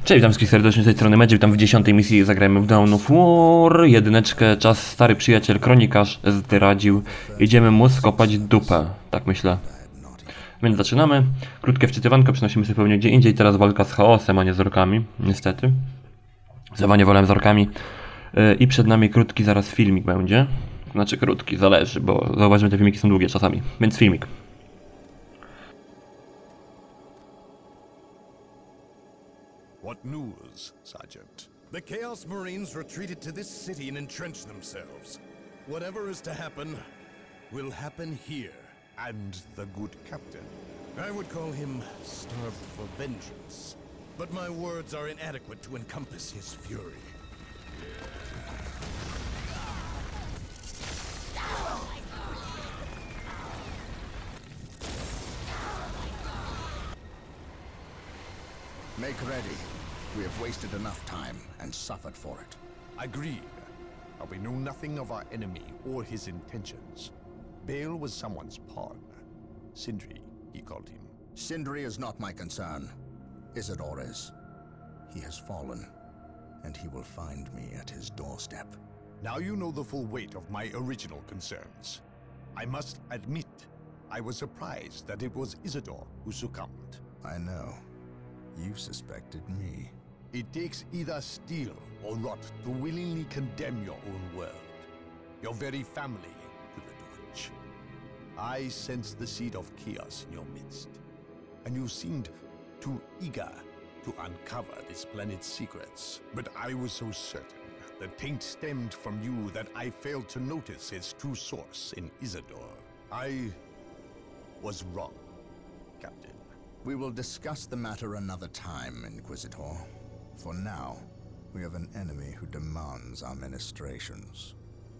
Cześć, witam wszystkich serdecznie z tej strony Magic, witam w 10. misji, zagrajmy w Dawn of War, jedyneczkę, czas stary przyjaciel, kronikarz zdradził, idziemy mu skopać dupę, tak myślę. Więc zaczynamy, krótkie wczytywanko, przenosimy się pewnie gdzie indziej, teraz walka z chaosem, a nie z orkami, niestety. Zdecydowanie wolałem z orkami i przed nami krótki zaraz filmik będzie, znaczy krótki, zależy, bo zauważymy, te filmiki są długie czasami, więc filmik. What news, Sergeant? The Chaos Marines retreated to this city and entrenched themselves. Whatever is to happen, will happen here. And the good captain? I would call him starved for vengeance. But my words are inadequate to encompass his fury. Make ready. We have wasted enough time and suffered for it. Agreed. But we know nothing of our enemy or his intentions. Bale was someone's pawn. Sindri, he called him. Sindri is not my concern. Isidore is. He has fallen, and he will find me at his doorstep. Now you know the full weight of my original concerns. I must admit, I was surprised that it was Isidore who succumbed. I know. You suspected me. It takes either steel or rot to willingly condemn your own world, your very family, to the Dodge. I sensed the seed of chaos in your midst, and you seemed too eager to uncover this planet's secrets. But I was so certain the taint stemmed from you that I failed to notice its true source in Isidore. I was wrong, Captain. We will discuss the matter another time, Inquisitor. For now, we have an enemy who demands our ministrations.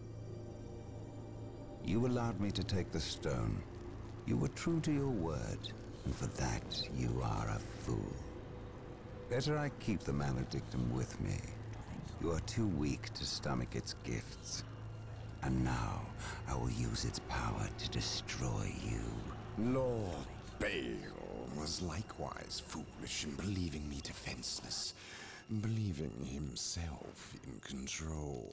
You allowed me to take the stone. You were true to your word, and for that you are a fool. Better I keep the maledictum with me. You are too weak to stomach its gifts. And now, I will use its power to destroy you. Lord Bale was likewise foolish in believing me defenseless, believing himself in control.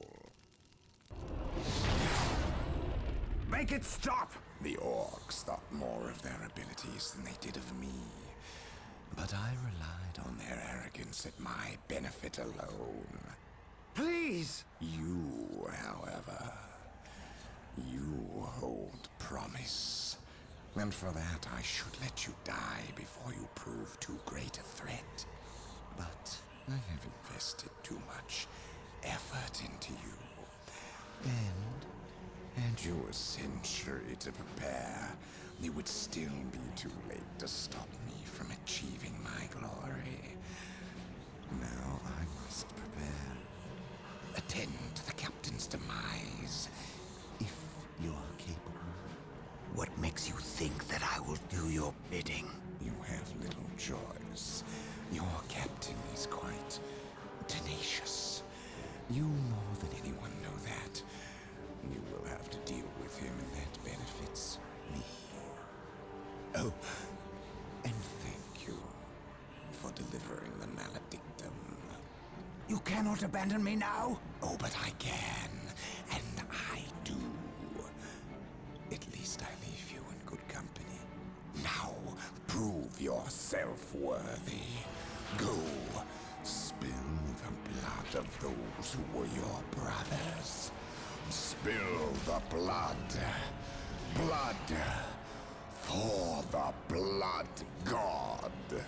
Make it stop! The orcs thought more of their abilities than they did of me, but I relied on their arrogance at my benefit alone. Please! You, however, you hold promise. And for that, I should let you die before you prove too great a threat. But I have invested too much effort into you. And you a century to prepare. It would still be too late to stop me from achieving my glory. Now I must prepare. Attend to the captain's demise, if you are capable. What makes you think that I will do your bidding? You have little choice. Your captain is quite tenacious. You more than anyone know that. You will have to deal with him, and that benefits me. Oh, and thank you for delivering the maledictum. You cannot abandon me now? Oh, but I can, and I do. At least I leave you in good company. Now, prove yourself worthy. Go, spill the blood of those who were your brothers. Spill the blood. Blood for the blood god.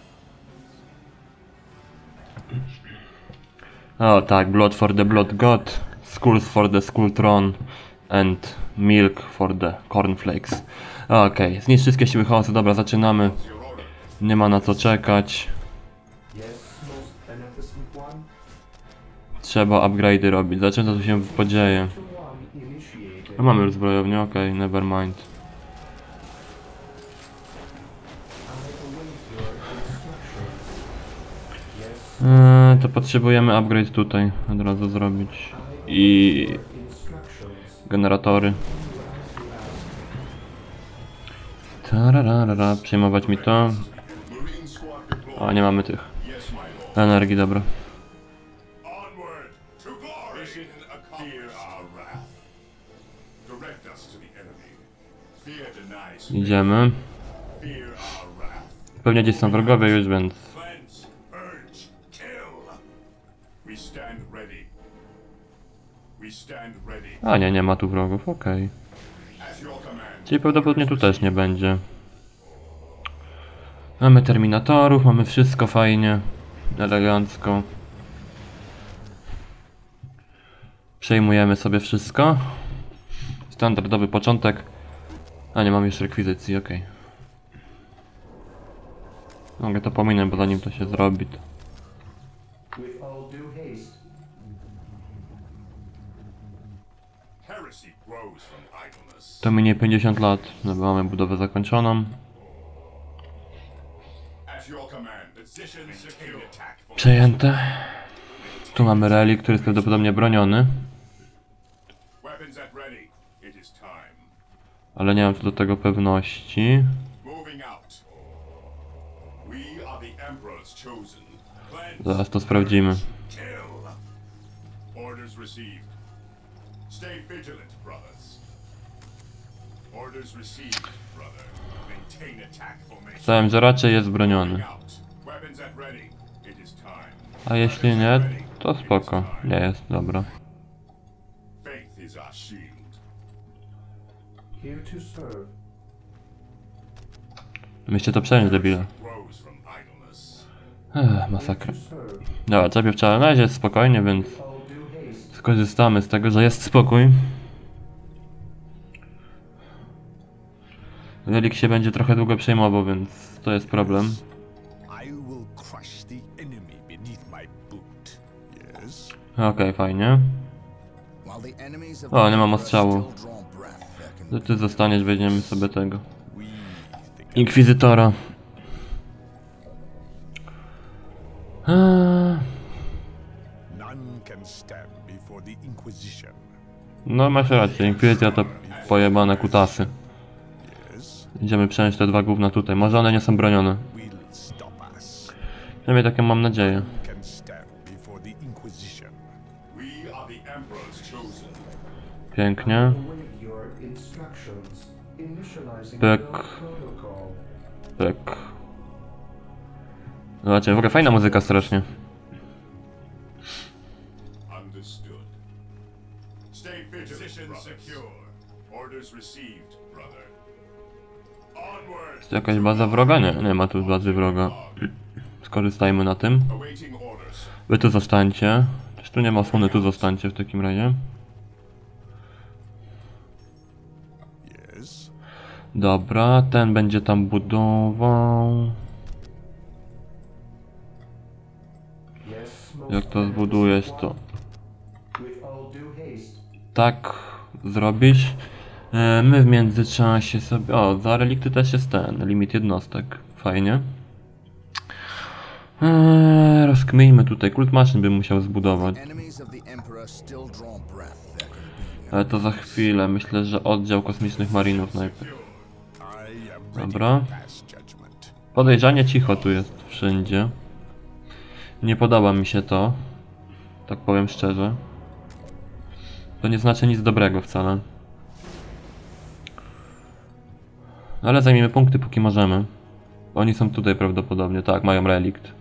O tak, blood for the blood god, skulls for the skull throne and milk for the cornflakes. Okej, zniszcz wszystkie siły chaosu, dobra, zaczynamy. Nie ma na co czekać. Trzeba upgrade'y robić, zobaczymy co tu się podzieje. No mamy już zbrojownię, okej, never mind. To potrzebujemy upgrade tutaj od razu zrobić. I generatory. Tararara, przejmować mi to. A nie mamy tych. Energii, dobra. Onward to glory. Mission accomplished. Fear our wrath. Direct us to the enemy. Fear denies. Idziemy. Fear our wrath. Pewnie gdzieś są wrogowie już, więc... Cleanse, purge, kill. We stand ready. We stand ready. A nie ma tu wrogów, okej. At your command. Czyli prawdopodobnie tu też nie będzie. Mamy terminatorów, mamy wszystko fajnie. Elegancko. Przejmujemy sobie wszystko. Standardowy początek. A nie mam już rekwizycji, okej. Mogę to pominąć, bo zanim to się zrobi to... With all due haste. Heresy grows from idleness. To minie 50 lat. Dobra, mamy budowę zakończoną. At your command. Position secure. Attack for Przejęte. Tu mamy relik, który jest prawdopodobnie broniony. weapons at ready. It is time. Ale nie mam co do tego pewności. Moving out. We are the Emperor's chosen. Cleanse, Zaraz to sprawdzimy. kill. Orders received. Stay vigilant, brothers. Orders received, brother. Maintain attack formation. Myślałem, że raczej jest broniony. Moving out. Weapons at ready. It is time. A jeśli nie, to spoko. Nie jest, dobra. Faith is our shield. Here to serve. Myślcie to przejąć, debile. Grows from idleness. Masakra. To serve. Dobra, czepie w na razie jest spokojnie, więc All due haste. skorzystamy z tego, że jest spokój. Relik się będzie trochę długo przejmował, więc to jest problem. I will crush the enemy beneath my boot. Yes? Okej, fajnie. While the enemies of O, the nie mam Emperor ostrzału. still draw breath, there can To ty zostaniesz, weźmiemy sobie tego. We, the Inkwizytora. none can stand before the Inquisition. No masz rację, Inkwizycja to pojebane kutasy. Yes? Idziemy przejąć te dwa gówna tutaj. Może one nie są bronione. Will stop us. Przynajmniej takie mam nadzieję. Can stand before the Inquisition. We are the Emperor's chosen. Pięknie. Await your instructions. Initializing Tak. build protocol. Tak. Zobaczcie, w ogóle fajna muzyka strasznie. Understood. Stay vigilant, position secure. Orders received, brother. Onward. Jest jakaś baza wroga? Nie ma tu bazy wroga. Skorzystajmy na tym. Awaiting orders. Wy tu zostańcie. Też tu nie ma osłony, tu zostańcie w takim razie. Yes? Dobra, ten będzie tam budował. Yes, most Jak to zbudujesz, to with all due haste. tak zrobić. My w międzyczasie sobie... O, za relikty też jest ten, limit jednostek. Fajnie. Rozkmijmy tutaj, kult maszyn bym musiał zbudować. enemies of the Emperor still draw breath, there can be no Ale to za chwilę, myślę, że oddział kosmicznych marinów najpierw. I am ready Dobra. to pass judgment. Podejrzanie cicho tu jest wszędzie. Nie podoba mi się to. Tak powiem szczerze. To nie znaczy nic dobrego wcale. Ale zajmiemy punkty póki możemy. Oni są tutaj prawdopodobnie, tak, mają relikt.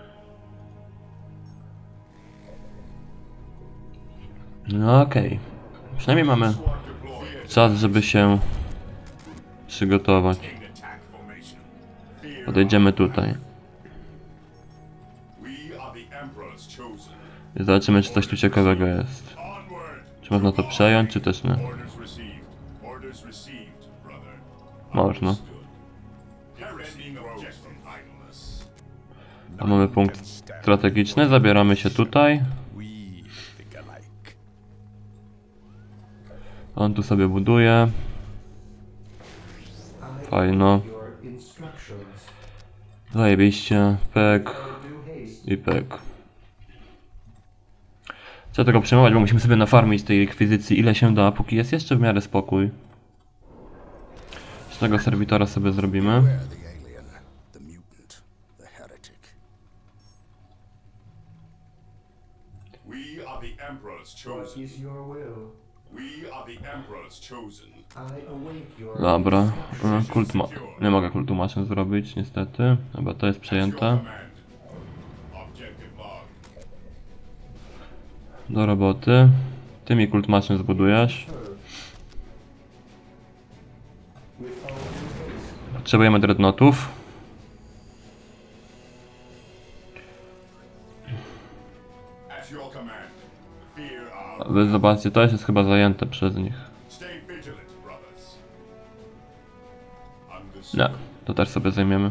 No okej. Przynajmniej mamy czas, żeby się przygotować. Attack formation. Fear. Podejdziemy tutaj. We are the Emperor's chosen. I zobaczymy, czy coś tu ciekawego jest. Onward. Czy można to przejąć, czy też nie? Orders received. Orders received, brother. Można. Understood. Heresy grows from idleness. A mamy punkt strategiczny, zabieramy się tutaj. We think alike. On tu sobie buduje. Fajno. Your instructions. Zajebiście. Pek All due haste. i pek. Trzeba tego przejmować, bo musimy sobie nafarmić tej rekwizycji ile się da, póki jest jeszcze w miarę spokój. Z tego serwitora sobie zrobimy. Beware the alien, the mutant, the heretic. We are the Emperor's What chosen. is your will? We are the Emperor's chosen. I await your Dobra. Kult ma... Nie mogę kultu maszyn zrobić, niestety. Dobra, to jest Your przejęte. command. Objective log. Do roboty. Ty mi kult maszyn zbudujesz. with all due haste. Potrzebujemy dreadnoughtów. At your command. Fear our... Wy zobaczcie, to jest chyba zajęte przez nich. Stay vigilant, brothers. Nie, Understood. to też sobie zajmiemy.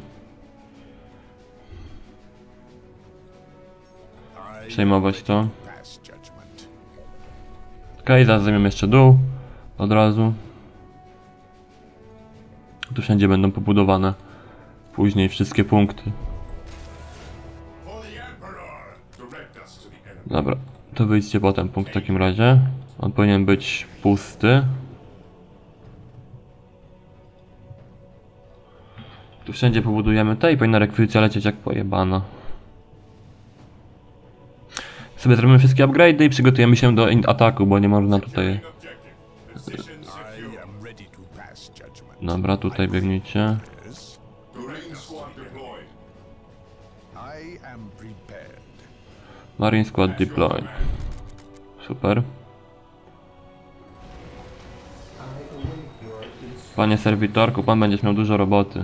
I Przejmować to. pass judgment. Okej, zaraz zajmiemy jeszcze dół. Od razu. Tu wszędzie będą pobudowane później wszystkie punkty. For the Emperor. Direct us to the enemy. Dobra, to wyjdźcie potem punkt w takim razie. On powinien być pusty. Tu wszędzie pobudujemy te i powinna rekwizycja lecieć jak pojebana. Sobie zrobimy wszystkie upgrade'y i przygotujemy się do ataku, bo nie można tutaj... Objective. Position I secure. am ready to pass judgment. Dobra, tutaj biegnijcie. Yes, Marine squad deployed. I am prepared. Marine Squad deployed. Super. I await your instructions. Panie serwitorku, pan będziesz miał dużo roboty.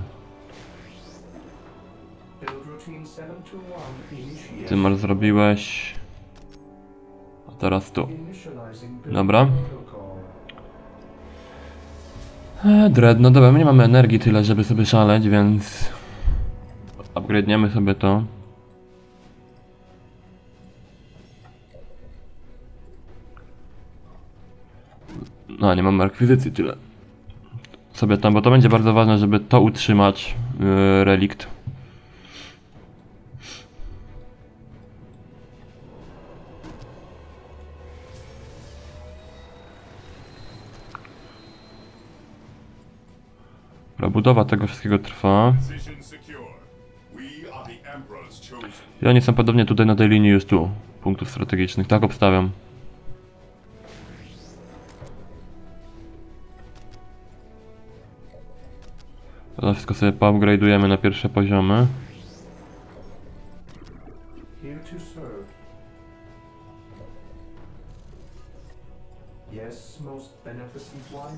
Build routine 721 initiated. Ty masz zrobiłeś... A teraz tu. Initializing build Dobra. protocol. Dreadno, dobra, my nie mamy energii tyle, żeby sobie szaleć, więc... Upgrade'niemy sobie to. No, nie mamy akwizycji tyle. Sobie tam, bo to będzie bardzo ważne, żeby to utrzymać, relikt. Budowa tego wszystkiego trwa. Position secure. We are the Emperor's chosen. I oni są podobnie tutaj na tej linii już tu. Punktów strategicznych, tak obstawiam. To wszystko sobie poupgrade'ujemy na pierwsze poziomy. Here to serve. Yes, most beneficent one.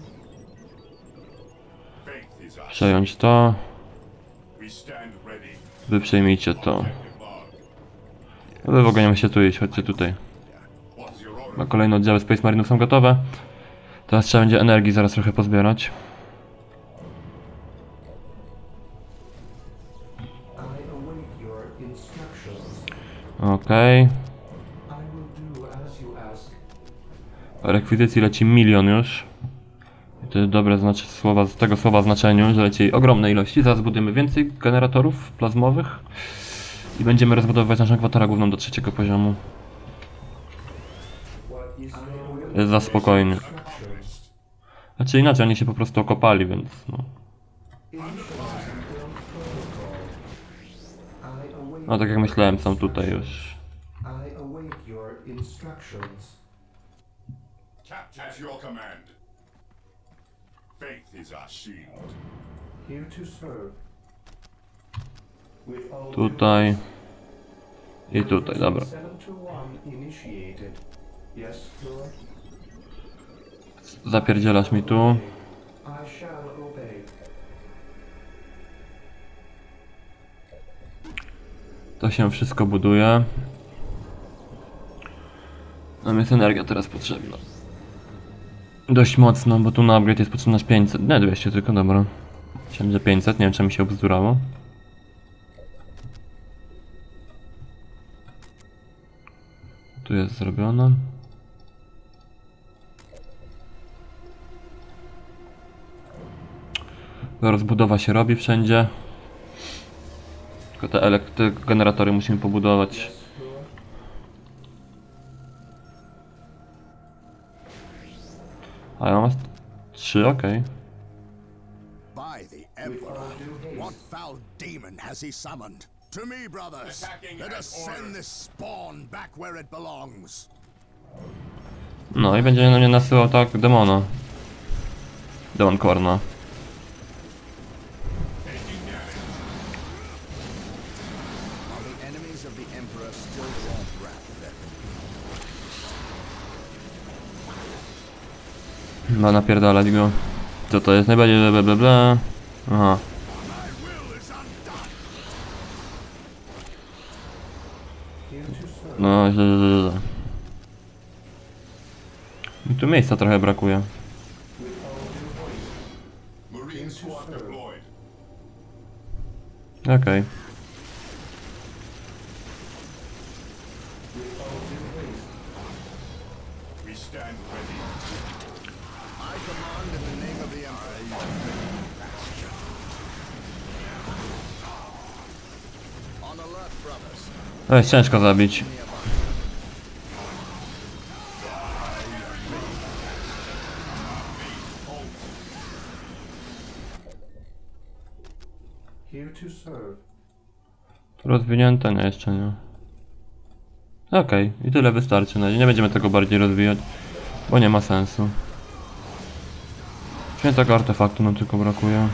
Faith is us. Przejąć to. We stand ready. Wy przejmijcie to. Objective log. Wy w ogóle nie musicie tu iść, chodźcie tutaj. What's your order? A kolejne oddziały Space Marinów są gotowe. Teraz trzeba będzie energii zaraz trochę pozbierać. I await your instructions. Okej. I will do as you ask. Rekwizycji leci 1 000 000 już. I to jest dobre słowa, z tego słowa znaczeniu, że leci ogromne ilości. Zaraz budujemy więcej generatorów plazmowych. I będziemy rozbudowywać naszą kwaterę główną do 3. poziomu. What is your will? Jest za spokojnie. Instructions. Znaczy inaczej, oni się po prostu okopali, więc no. Initializing build protocol. I await No tak jak myślałem, są tutaj już. I await your instructions. Captain. At your command. Faith is our shield. Here to serve. With all Tutaj. I tutaj, dobra. 721 initiated. Yes, Lord. Zapierdzielasz mi tu. I shall obey. To się wszystko buduje. Nam jest energia teraz potrzebna. Dość mocno, bo tu na upgrade jest potrzebna aż 500. Nie, 200 tylko, dobra. Myślałem, że 500, nie wiem, czy mi się obzdurało. Tu jest zrobione. Rozbudowa się robi wszędzie. Tylko te generatory musimy pobudować. Yes, Lord. A ja mam 3, okej. By the With Emperor, all due what haste. foul demon has he summoned? To me, brothers. Attacking Let as us send ordered. this spawn back where it belongs. No i będzie na mnie nasyłał tak demona. Demon Korna. Are the enemies of the Emperor still want wrath of their companions? Ma napierdalać go. Co to jest? Najbardziej bla bla bla. Aha. No, źle. Mi tu miejsca trochę brakuje. Marine squad deployed. Okej. We stand ready. I command in the name of the Emperor. On alert, brothers. To jest ciężko zabić. Here to serve. Rozwinięte? Nie, jeszcze nie. Okej, i tyle wystarczy. Nie będziemy tego bardziej rozwijać, bo nie ma sensu. Świętego artefaktu nam tylko brakuje.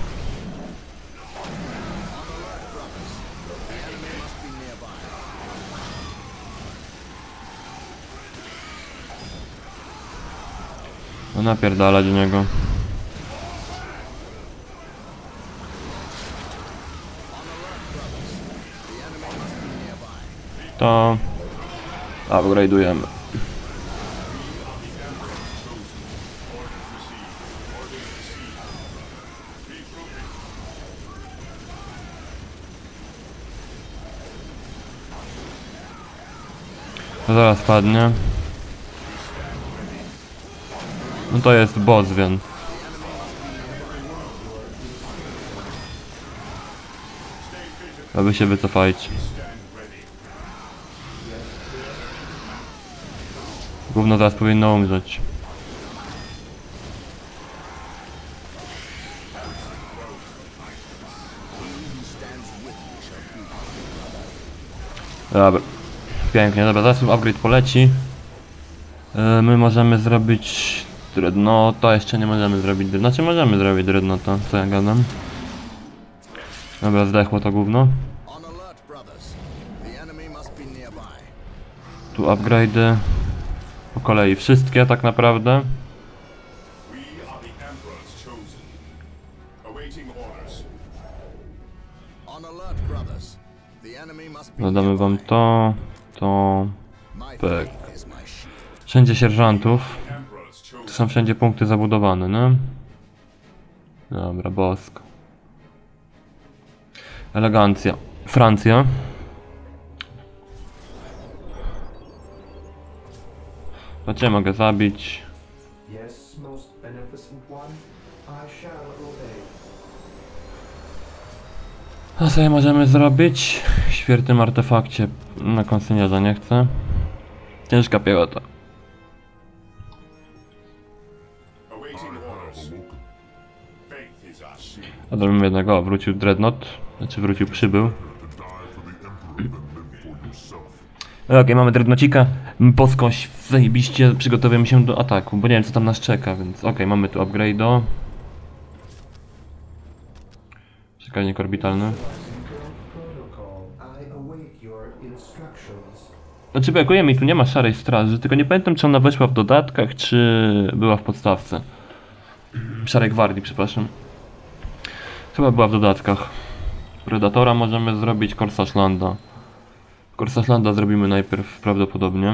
No napierdalać do niego. To upgrade'ujemy. To zaraz padnie. No to jest boss, więc a wy się wycofajcie. Gówno zaraz powinno umrzeć. Dobra. Pięknie, dobra, zaraz upgrade poleci. My możemy zrobić Dreadnoughta, jeszcze nie możemy zrobić Znaczy możemy zrobić Dreadnoughta, co ja gadam. Dobra, zdechło to gówno. On alert, brothers. The enemy must be nearby. Tu upgrade'y. Po kolei wszystkie tak naprawdę. We are the Emperor's chosen. Awaiting orders. On alert, brothers. The enemy must be Dodamy wam nearby. to. My Tak. faith is my shield. Wszędzie sierżantów. Emperor's chosen. Tu są wszędzie punkty zabudowane, nie? Dobra, bosko. Elegancja. Francja. To cię mogę zabić. Yes, most beneficent one. I shall obey. A co możemy zrobić? W świetnym artefakcie na konsynierze nie chcę. Ciężka piechota. Awaiting orders. Faith is our shield. A zrobimy jednego. O, wrócił Dreadnought. Znaczy wrócił, przybył. Okej, mamy Dreadnoughcika. Poskoś, zajebiście przygotowujemy się do ataku, bo nie wiem co tam nas czeka, więc okej, mamy tu upgrade'o. Przekaźnik orbitalny. Protocol. I await your instructions. Znaczy brakuje mi, tu nie ma szarej straży, tylko nie pamiętam czy ona weszła w dodatkach, czy była w podstawce. Szarej gwardii, przepraszam. Chyba była w dodatkach. Predatora możemy zrobić, Korsarz Landa. Korsarz Landa zrobimy najpierw prawdopodobnie.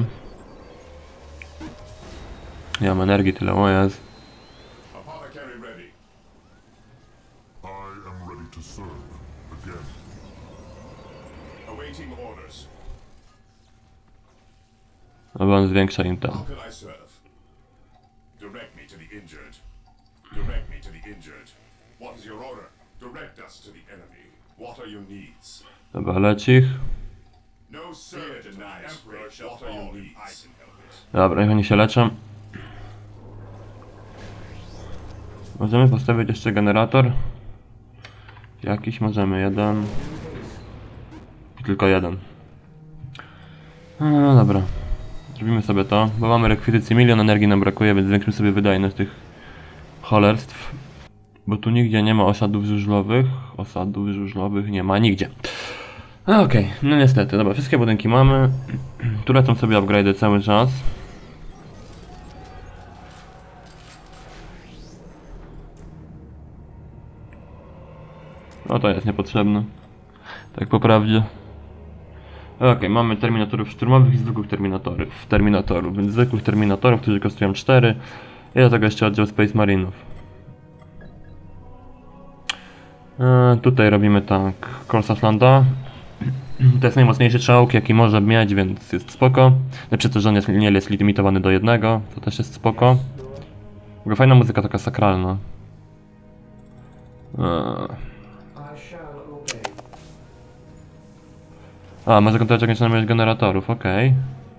Ja mam energii tyle, o jest. Apothecary ready. I am ready to serve again. Awaiting orders. Albo on zwiększa im ten. How can I serve? Direct me to the injured. Direct me to the injured. What is your order? Direct us to the enemy. What are your needs? Dobra, leci ich. No fear denies faith. What are your needs? Dobra, niech oni się leczą. Możemy postawić jeszcze generator. Jakiś możemy, jeden. tylko jeden. No dobra. Zrobimy sobie to, bo mamy rekwizycję, 1 000 000 energii nam brakuje, więc zwiększymy sobie wydajność tych cholerstw. Bo tu nigdzie nie ma osadów żużlowych. Osadów żużlowych nie ma nigdzie. Okej, no niestety, dobra, wszystkie budynki mamy. Tu lecą sobie upgrade'y cały czas. No to jest niepotrzebne. Tak po prawdzie. Okej, mamy terminatorów szturmowych i zwykłych terminatorów, więc zwykłych terminatorów, którzy kosztują 4 i do tego jeszcze oddział Space Marinów. Tutaj robimy tak, Corsarz Landa. To jest najmocniejszy czołg jaki może mieć, więc jest spoko. Znaczy to, że on nie jest limitowany do jednego, to też jest spoko. W ogóle fajna muzyka, taka sakralna. I shall obey. A, może kontrolować ograniczone ilość generatorów, okej.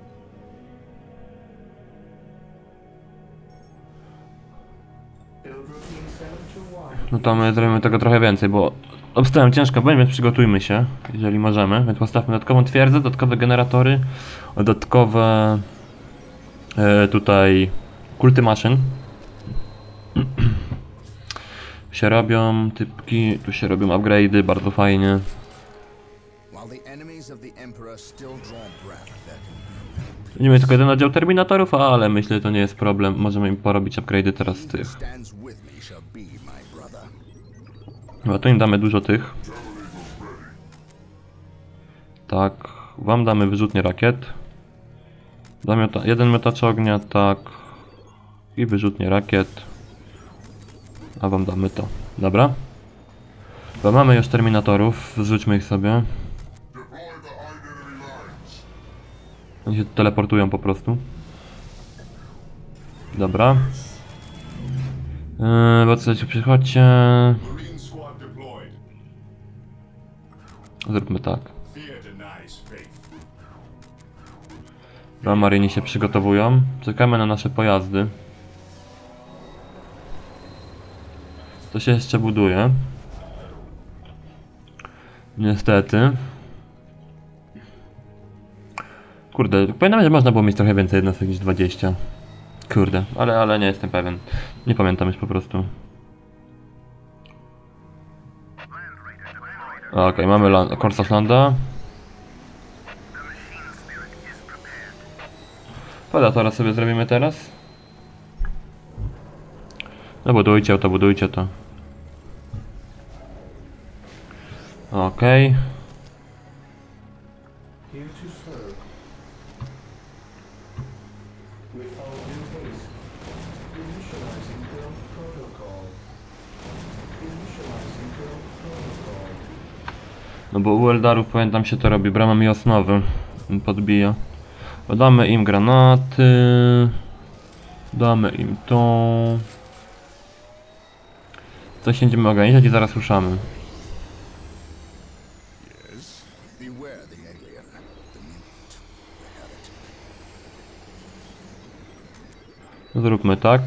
Build routine 721. No to my zrobimy tego trochę więcej, bo obstałem ciężko, więc przygotujmy się, jeżeli możemy. Więc postawmy dodatkową twierdzę, dodatkowe generatory, dodatkowe tutaj kulty maszyn. Tu się robią typki, tu się robią upgrade'y, bardzo fajnie. While the enemies of the Emperor still draw breath, there can Nie mamy tylko jeden oddział terminatorów, ale myślę, że to nie jest problem. Możemy im porobić upgrade'y teraz z tych. stands with me shall be my brother. No tu im damy dużo tych. Tak, wam damy wyrzutnie rakiet. Damy jeden miotacz ognia, tak. I wyrzutnie rakiet. A wam damy to. Dobra. Bo mamy już terminatorów, zrzućmy ich sobie. Oni się teleportują po prostu. Dobra. Bo coś przychodźcie. Marine squad deployed. Zróbmy tak. Fear denies faith. Dobra, maryni się przygotowują. Czekamy na nasze pojazdy. To się jeszcze buduje. Niestety. Kurde, pamiętam, że można było mieć trochę więcej jednostek niż 20. Kurde, ale nie jestem pewien. Nie pamiętam już po prostu. Okej, mamy Corsarz Landa. Predatora sobie zrobimy teraz. No budujcie to, budujcie to. Okej. Here to serve. Without due haste. Initializing build protocol. Initializing build protocol. No bo u Eldarów pamiętam się to robi bramami osnowy. Podbija. Damy im granaty. Damy im to. Coś będziemy ograniczać i zaraz ruszamy. Yes. Beware the alien, the mutant, the heretic. Zróbmy tak.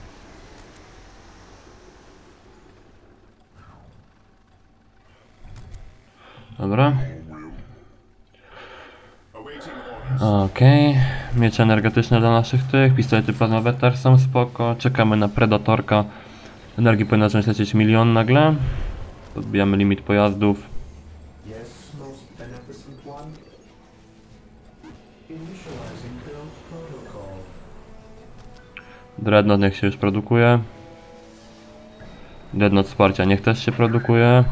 Dobra. Awaiting orders. Okej. Miecze energetyczne dla naszych tych. Pistolety plazmowe też są spoko. Czekamy na Predatorka. Energii powinna zacząć lecieć 1 000 000 nagle. Podbijamy limit pojazdów. Yes, most beneficent one. Initializing build protocol. Dreadnought niech się już produkuje. Dreadnought wsparcia niech też się produkuje.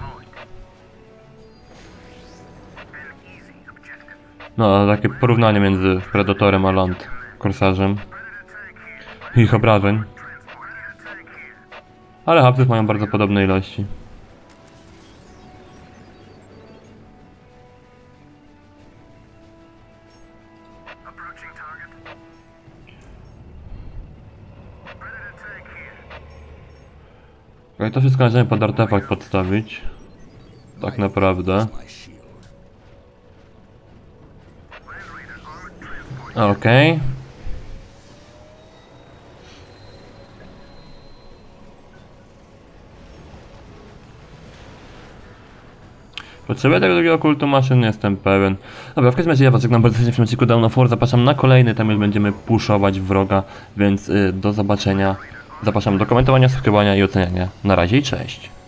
No, takie porównanie między Predatorem a Land Korsarzem. Ich obrażeń. Ale hapsów mają bardzo podobne ilości. To wszystko możemy pod artefakt podstawić. Tak naprawdę. My shield. Okej. Potrzebuję tego drugiego kultu maszyn, jestem pewien. Dobra, w każdym razie ja was żegnam bardzo serdecznie w odcinku Dawn of War. Zapraszam na kolejny, tam już będziemy puszować wroga, więc do zobaczenia. Zapraszam do komentowania, subskrybowania i oceniania. Na razie i cześć.